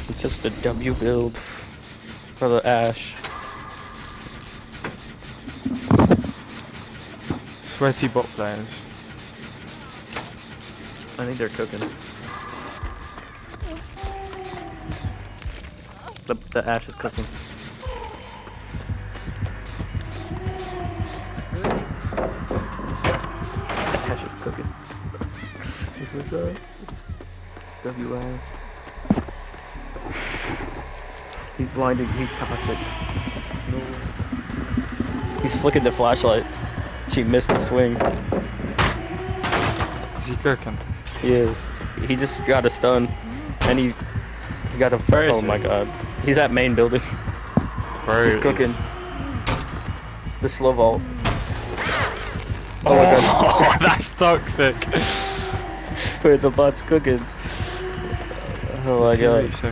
It's just a W build for the Ash. Sweaty bot players. I think they're cooking. The Ash is cooking. The Ash is cooking. This is W Ash. He's blinding. He's toxic. No. He's flicking the flashlight. She missed the swing. Is he cooking? He is. He just got a stun, and he got a. Where is Oh he? my god. He's at main building. Bro, He's cooking. The slow vault. Oh, Oh my god. that's toxic. Wait, the bot's cooking. Oh my god.